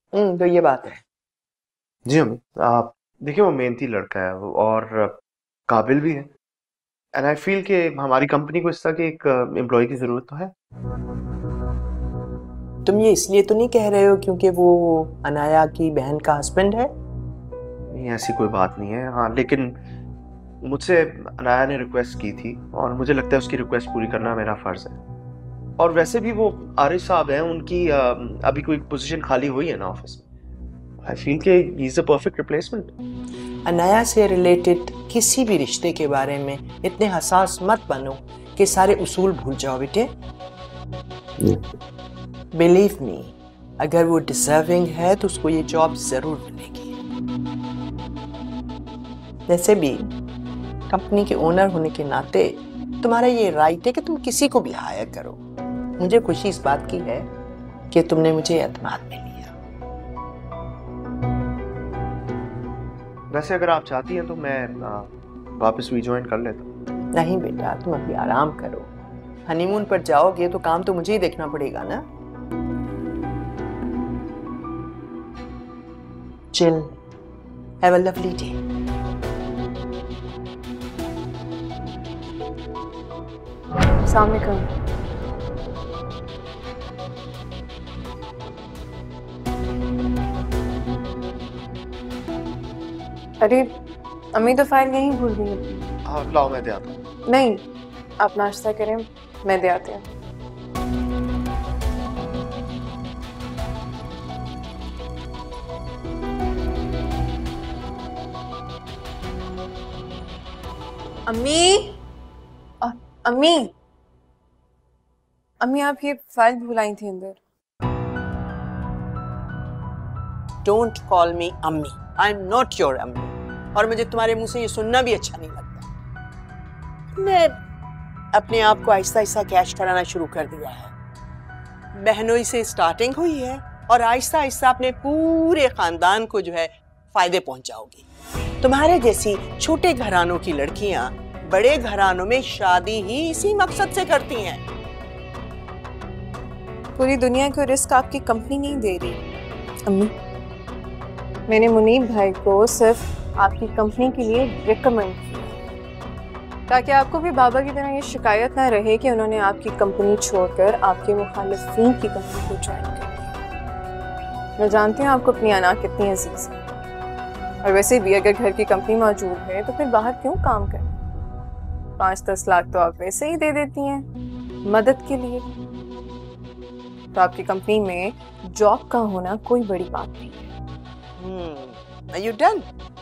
तो ये बात है। जी अम्मी, आप देखिए वो मेहनती लड़का है और काबिल भी है। एंड आई फील कि हमारी कंपनी को इस तरह के एक एम्प्लॉय की ज़रूरत तो है। तुम ये इसलिए तो नहीं कह रहे हो क्योंकि वो अनाया की बहन का हस्बैंड है? नहीं, ऐसी कोई बात नहीं है। हाँ, लेकिन मुझसे अनाया ने रिक्वेस्ट की थी और मुझे लगता है उसकी रिक्वेस्ट पूरी करना मेरा फ़र्ज़ है। और वैसे भी वो आरिफ साहब हैं, उनकी अभी कोई पोजीशन खाली हुई है ना ऑफिस में। आई फील कि he is a perfect replacement. Anaya से रिलेटेड किसी भी रिश्ते के बारे में इतने हसास मत बनो कि सारे उसूल भूल जाओ बेटे। बिलीव मी, अगर वो डिजर्विंग है तो उसको ये जॉब जरूर मिलेगी। वैसे भी कंपनी के ओनर होने के नाते तुम्हारा ये राइट है कि तुम किसी को भी हायर करो। मुझे खुशी इस बात की है कि तुमने मुझे एतमाद में लिया। वैसे अगर आप चाहती हैं तो मैं वापस रीजॉइन कर लेता हूँ। नहीं बेटा, तुम अभी आराम करो। हनीमून पर जाओगे तो काम तो मुझे ही देखना पड़ेगा ना। Chill, have a lovely day. अस्सलाम वालेकुम। अरे, अम्मी तो फाइल यहीं भूल गई अपनी। हाँ, लाओ मैं दे आता हूँ। नहीं, आप नाश्ता करें, मैं दे आती हूँ। अम्मी, अ- अम्मी, अम्मी आप ये फाइल भुलाई थी अंदर। डोंट कॉल मी अम्मी, आई एम नॉट योर अम्मी। और मुझे तुम्हारे मुंह से ये सुनना भी अच्छा नहीं लगता। मैं अपने आप को आहिस्ता आहिस्ता कैश कराना शुरू कर दिया है। बहनोई से स्टार्टिंग हुई है और आहिस्ता आहिस्ता अपने पूरे खानदान को जो है फायदे पहुंचाओगी। तुम्हारे जैसी छोटे घरानों की लड़कियां बड़े घरानों में शादी ही इसी मकसद से करती हैं। पूरी दुनिया को रिस्क आपकी कंपनी नहीं दे रही अम्मी। मैंने मुनीब भाई को सिर्फ आपकी कंपनी के लिए रिकमेंड किया ताकि आपको भी बाबा की तरह ये शिकायत ना रहे कि उन्होंने आपकी कंपनी छोड़कर आपके मुखालिफिन की कंपनी को ज्वाइन कर लिया। मैं जानती हूँ आपको अपनी अना कितनी अजीज है, और वैसे भी अगर घर की कंपनी मौजूद है तो फिर बाहर क्यों काम करें। 5-10 लाख तो आप वैसे ही दे देती हैं मदद के लिए, तो आपकी कंपनी में जॉब का होना कोई बड़ी बात नहीं है। Are you done?